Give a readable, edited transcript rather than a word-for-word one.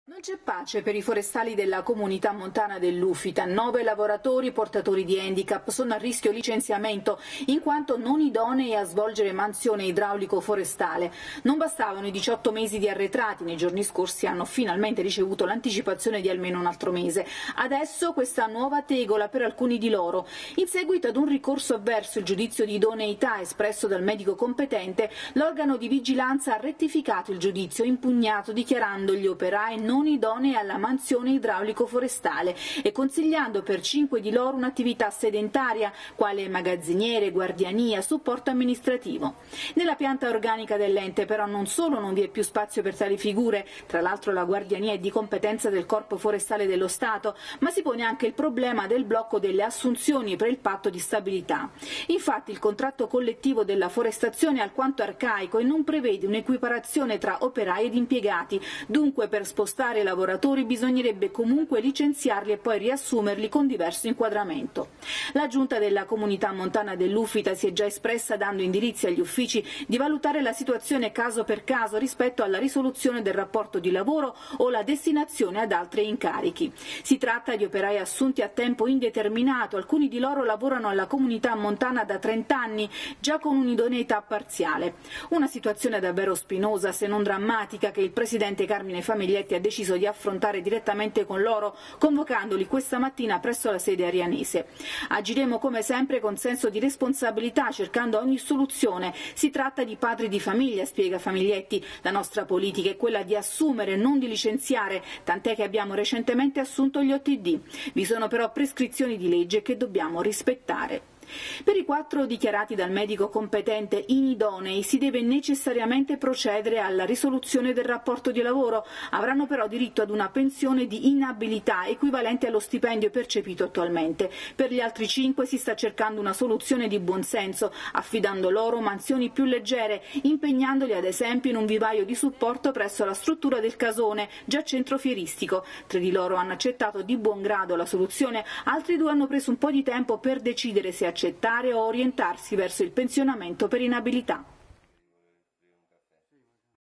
Non c'è pace per i forestali della comunità montana dell'Ufita. 9 lavoratori portatori di handicap sono a rischio licenziamento in quanto non idonei a svolgere mansione idraulico forestale. Non bastavano i 18 mesi di arretrati, nei giorni scorsi hanno finalmente ricevuto l'anticipazione di almeno un altro mese. Adesso questa nuova tegola per alcuni di loro. In seguito ad un ricorso avverso il giudizio di idoneità espresso dal medico competente, l'organo di vigilanza ha rettificato il giudizio impugnato dichiarando gli operai non idonei alla mansione idraulico forestale e consigliando per 5 di loro un'attività sedentaria quale magazziniere, guardiania, supporto amministrativo. Nella pianta organica dell'ente però non solo non vi è più spazio per tali figure, tra l'altro la guardiania è di competenza del Corpo Forestale dello Stato, ma si pone anche il problema del blocco delle assunzioni per il patto di stabilità. Infatti il contratto collettivo della forestazione è alquanto arcaico e non prevede un'equiparazione tra operai ed impiegati, dunque per spostare i lavoratori bisognerebbe comunque licenziarli e poi riassumerli con diverso inquadramento. La giunta della comunità montana dell'Ufita si è già espressa dando indirizzi agli uffici di valutare la situazione caso per caso rispetto alla risoluzione del rapporto di lavoro o la destinazione ad altri incarichi. Si tratta di operai assunti a tempo indeterminato, alcuni di loro lavorano alla comunità montana da 30 anni, già con un'idoneità parziale. Una situazione davvero spinosa, se non drammatica, che il presidente Carmine Famiglietti ha deciso di affrontare direttamente con loro, convocandoli questa mattina presso la sede arianese. Agiremo come sempre con senso di responsabilità, cercando ogni soluzione. Si tratta di padri di famiglia, spiega Famiglietti. La nostra politica è quella di assumere, non di licenziare, tant'è che abbiamo recentemente assunto gli OTD. Vi sono però prescrizioni di legge che dobbiamo rispettare. Per i 4 dichiarati dal medico competente inidonei si deve necessariamente procedere alla risoluzione del rapporto di lavoro, avranno però diritto ad una pensione di inabilità equivalente allo stipendio percepito attualmente. Per gli altri 5 si sta cercando una soluzione di buonsenso, affidando loro mansioni più leggere, impegnandoli ad esempio in un vivaio di supporto presso la struttura del Casone, già centro fieristico. 3 di loro hanno accettato di buon grado la soluzione, altri 2 hanno preso un po' di tempo per decidere se accettare o orientarsi verso il pensionamento per inabilità.